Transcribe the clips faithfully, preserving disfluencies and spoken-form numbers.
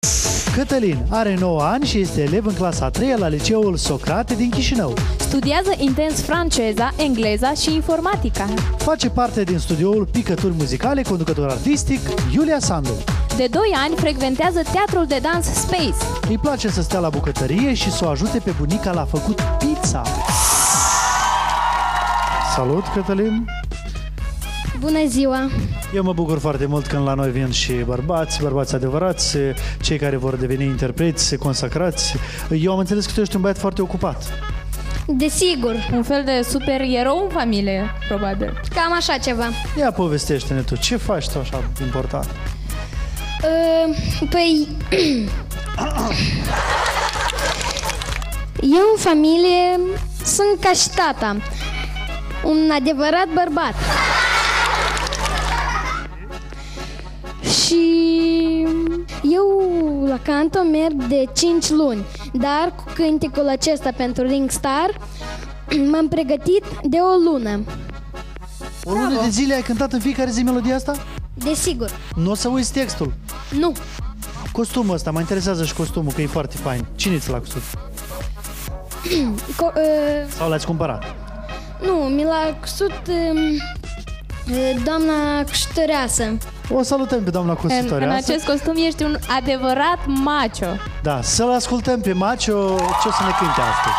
Cătălin are nouă ani și este elev în clasa a treia la liceul Socrate din Chișinău. Studiază intens franceza, engleza și informatica. Face parte din studioul Picături Muzicale, conducător artistic Iulia Sandu. De doi ani frecventează teatrul de dans Space. Îi place să stea la bucătărie și să o ajute pe bunica la făcut pizza. Salut, Cătălin! Bună ziua! Eu mă bucur foarte mult când la noi vin și bărbați, bărbați adevărați, cei care vor deveni interpreți, consacrați. Eu am înțeles că tu ești un băiat foarte ocupat. Desigur. Un fel de super-erou în familie, probabil. Cam așa ceva. Ia povestește-ne tu, ce faci tu așa important? Uh, păi... Eu în familie sunt ca și tata. Un adevărat bărbat. Și eu la canto merg de cinci luni, dar cu cântecul acesta pentru Ringstar m-am pregătit de o lună. O lună de zile ai cântat în fiecare zi melodia asta? Desigur. Nu o să uiți textul? Nu. Costumul ăsta, mă interesează și costumul, că e foarte fain. Cine ți l-a cusut? Co- uh, Sau l-ați cumpărat? nu, mi l-a cusut uh, doamna custăreasă. O salutăm pe doamna În, cositoreasă. în acest costum ești un adevărat macho. Da, să-l ascultăm pe Macio, ce o să ne cânte astăzi.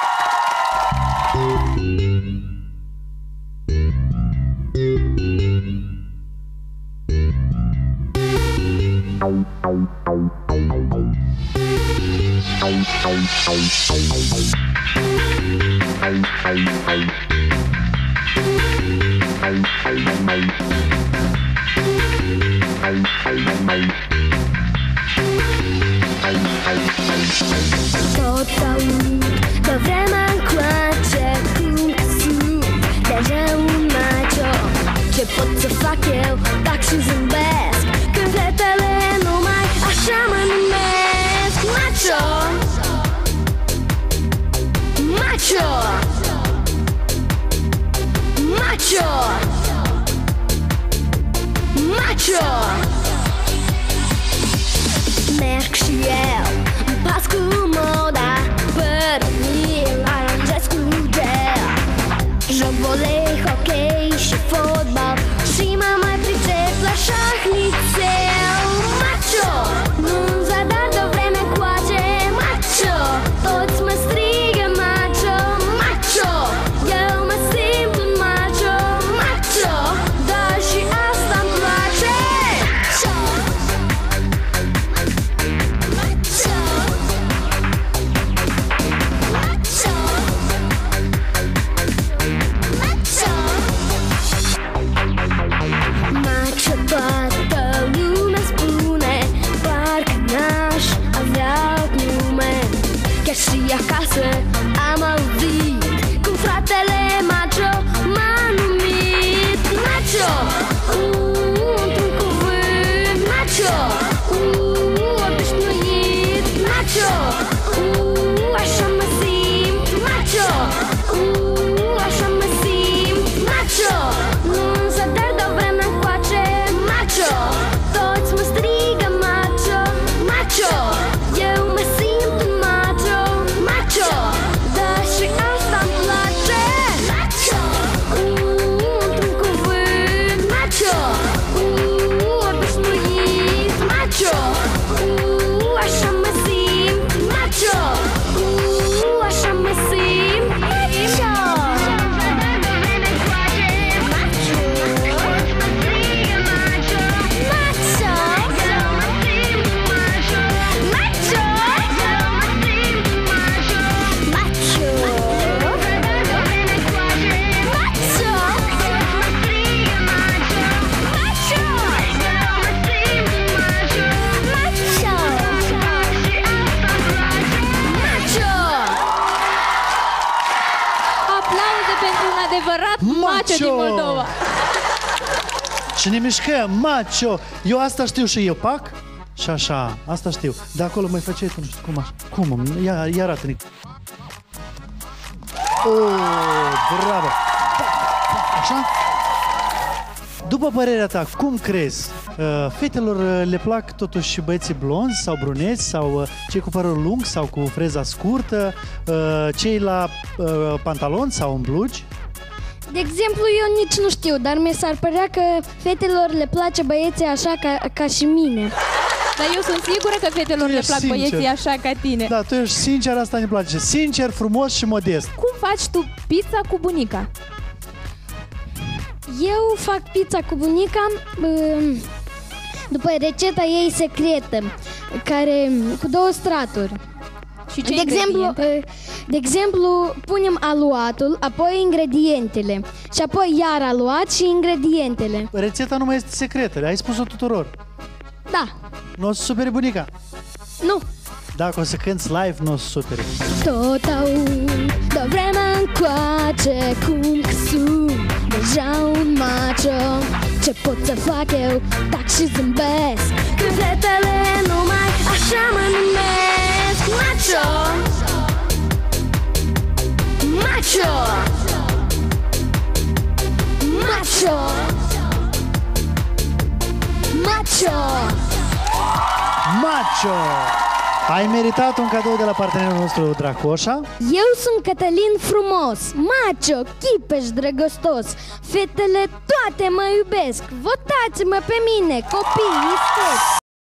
Tot aud de vremea încoace cum că sunt deja un macho. Ce pot să fac eu dacă și zâmbesc când fetele numai așa mă numesc? Macho! Macho! Macho! Macho! Merg și eu în pas cu moda, părul mi-l aranjez cu gel. Joc volei, hockey și fotbal și mă mai pricep la șahnițel. Macho! Nu-mi zadar de-o vreme încoace. Macho! Toți mă strigă macho. Macho! Eu mă simt un macho. Macho! Dar și asta-mi place. Macho! Macho, toată lumea spune, parcă n-aș avea alt nume. Chiar și acasă am auzit cum fratele macho m-a numit. Macho, uh, într-un cuvânt. Macho, uh, obișnuit. Macho, uh, așa mă simt. Macho, uh, așa mă simt. Macho, nu-mi zadar de-o vreme încoace. Macho, toți mă strigă macho. Macho, eu mă simt un macho. Macho, dar și asta-mi place. Macho, uh, într-un cuvânt. Macho, uh, obișnuit. Macho, uh, așa mă simt. Macho, uh, așa mă simt. Macho. Aplauze pentru un adevărat macho din Moldova. Și ne mișcăm, Macio. Eu asta știu și eu, pac. Și așa, asta știu. De acolo mai făceai tu, nu știu cum așa. Cum? Ia, ia arată-ne. Oh, bravo. Așa? După părerea ta, cum crezi? Uh, fetelor uh, le plac totuși băieții blonzi sau bruneți sau uh, cei cu părul lung sau cu freza scurtă, uh, cei la uh, pantaloni sau în blugi? De exemplu, eu nici nu știu, dar mi s-ar părea că fetelor le place băieții așa ca, ca și mine. Dar eu sunt sigură că fetelor Tu le ești plac sincer. băieții așa ca tine. Da, tu ești sincer, asta ne place. Sincer, frumos și modest. Cum faci tu pizza cu bunica? Eu fac pizza cu bunica um, după rețeta ei secretă, care cu două straturi. Și ce De exemplu, ingrediente? uh, de exemplu, punem aluatul, apoi ingredientele și apoi iar aluat și ingredientele. Rețeta nu mai este secretă, ai spus-o tuturor. Da, Nu o să supere bunica. nu. Dacă o să cânti live, nu o să supere. Tot aud de vremea încoace, cum că sunt deja un macho. Ce pot să fac eu? Tac și zâmbesc, când fetele numai așa mă numesc. Macho! Macho! Macho! Macho! Macho! Ai meritat un cadou de la partenerul nostru Dracoșa. Eu sunt Cătălin frumos, macho, chipeș drăgostos. Fetele toate mă iubesc. Votați-mă pe mine, copii isteți.